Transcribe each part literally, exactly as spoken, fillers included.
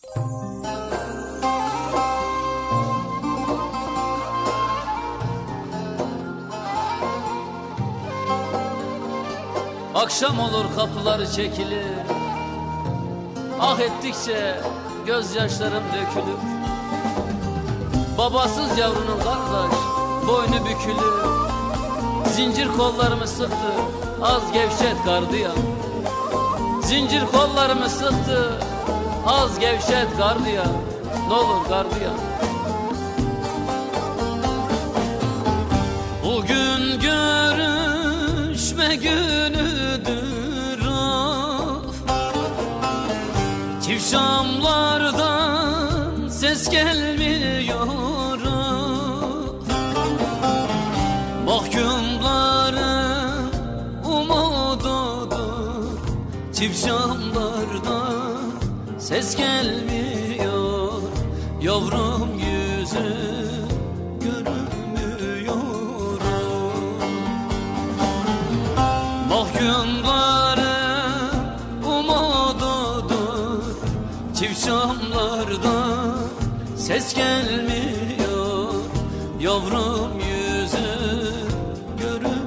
Akşam olur kapıları çekilir, ah ettikçe gözyaşlarım dökülür. Babasız yavrunun kardeş boynu bükülür. Zincir kollarımı sıktı, az gevşet gardiyan. Zincir kollarımı sıktı, az gevşet gardiyan. N'olur gardiyan. Bugün görüşme günüdür of. Çift şamlardan ses gelmiyor of. Mahkumların umududur. Çift şamlardan ses gelmiyor. Yavrum yüzü görünmüyor. Mahkumların umududur. Çift şamlardan ses gelmiyor. Yavrum yüzü görünmüyor.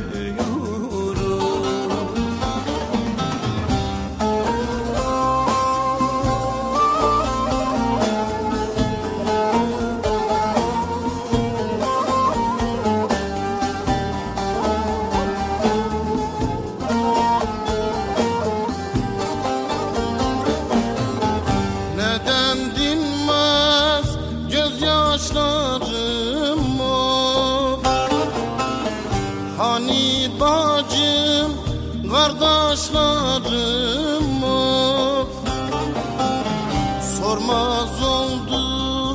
Hani bacım, kardeşlerim of. Sormaz oldu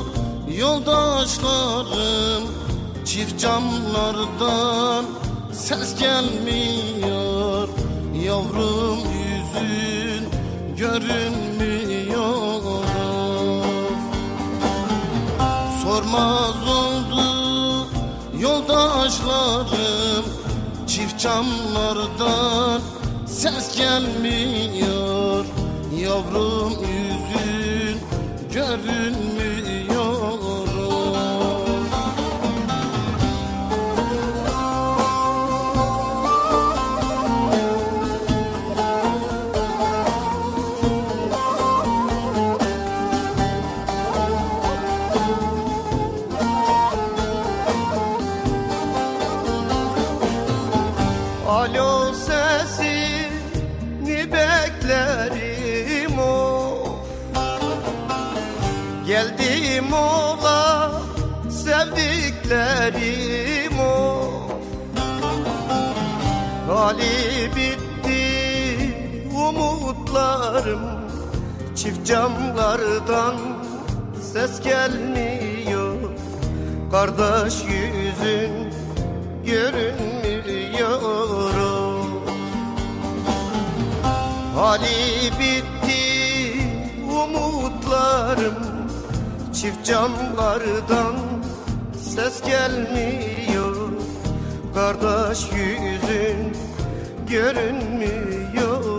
yoldaşlarım. Çift camlardan ses gelmiyor. Yavrum yüzün görünmüyor. Sormaz oldu yoldaşlarım. Çift camlardan ses gelmiyor. Yavrum yüzün görünmüyor. Alo sesini beklerim of. Geldim ola sevdiklerim of. Hali bitti umutlarım. Çift camlardan ses gelmiyor. Kardeş yüzün görünmüyor. Hali bitti umutlarım. Çift camlardan ses gelmiyor. Kardeş yüzün görünmüyor.